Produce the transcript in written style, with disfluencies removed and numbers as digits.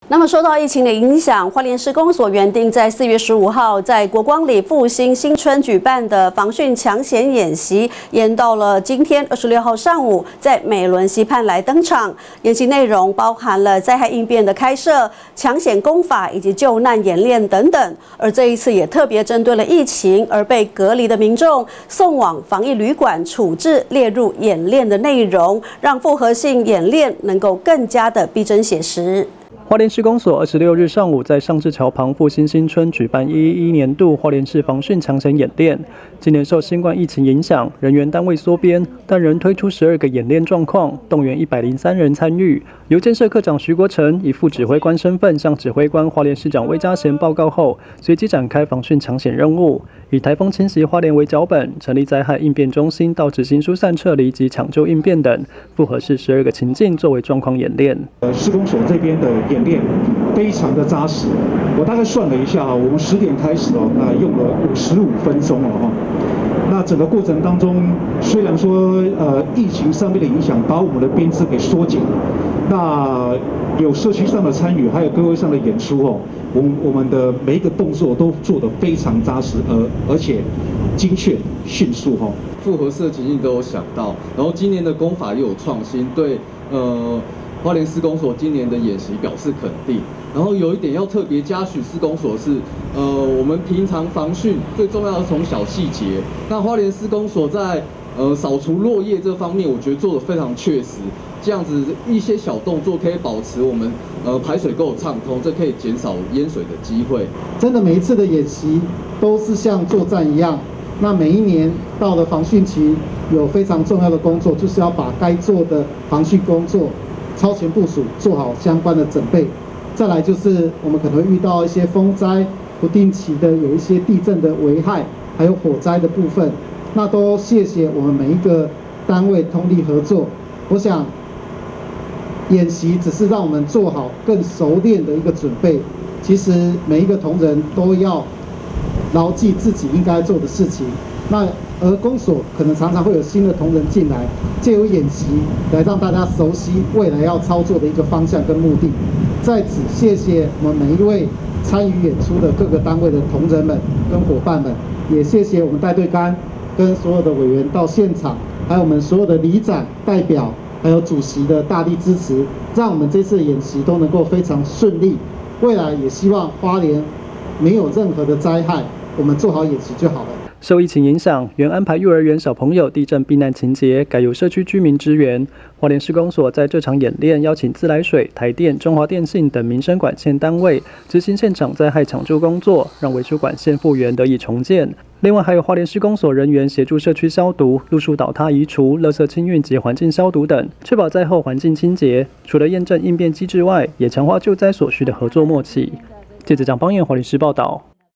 那么，受到疫情的影响，花莲市公所原定在4月15号在国光里复兴新村举办的防汛抢险演习，延到了今天26号上午，在美仑溪畔来登场。演习内容包含了灾害应变的开设、抢险工法以及救难演练等等。而这一次也特别针对了疫情而被隔离的民众，送往防疫旅馆处置列入演练的内容，让复合性演练能够更加的逼真写实。 花莲市公所26日上午在上志桥旁复兴新村举办111年度花莲市防汛抢险演练。今年受新冠疫情影响，人员单位缩编，但仍推出12个演练状况，动员103人参与。由建设科长徐国成以副指挥官身份向指挥官花莲市长魏家贤报告后，随即展开防汛抢险任务，以台风侵袭花莲为脚本，成立灾害应变中心到执行疏散撤离及抢救应变等复合式12个情境作为状况演练。 市公所这边的演练非常的扎实，我大概算了一下我们10点开始那用了55分钟那整个过程当中，虽然说疫情上面的影响把我们的编制给缩紧了，那有社区上的参与，还有各位上的演出我们的每一个动作都做得非常扎实，而且精确迅速复合式情境都有想到，然后今年的工法又有创新，对花莲市公所今年的演习表示肯定。然后有一点要特别嘉许市公所是，我们平常防汛最重要的是从小细节。那花莲市公所在扫除落叶这方面，我觉得做得非常确实。这样子一些小动作可以保持我们排水沟畅通，这可以减少淹水的机会。 真的每一次的演习都是像作战一样。那每一年到了防汛期，有非常重要的工作，就是要把该做的防汛工作超前部署，做好相关的准备。再来就是我们可能会遇到一些风灾，不定期的有一些地震的危害，还有火灾的部分。那都谢谢我们每一个单位通力合作。我想演习只是让我们做好更熟练的一个准备。其实每一个同仁都要牢记自己应该做的事情。那而公所可能常常会有新的同仁进来，借由演习来让大家熟悉未来要操作的一个方向跟目的。在此，谢谢我们每一位参与演出的各个单位的同仁们跟伙伴们，也谢谢我们带队干跟所有的委员到现场，还有我们所有的里长代表，还有主席的大力支持，让我们这次演习都能够非常顺利。未来也希望花莲没有任何的灾害，我们做好演习就好了。 受疫情影响，原安排幼儿园小朋友地震避难情节，改由社区居民支援。花莲市公所在这场演练邀请自来水、台电、中华电信等民生管线单位执行现场灾害抢救工作，让维修管线复原得以重建。另外，还有花莲市公所人员协助社区消毒、路树倒塌移除、垃圾清运及环境消毒等，确保灾后环境清洁。除了验证应变机制外，也强化救灾所需的合作默契。记者蒋邦彦，花莲市报道。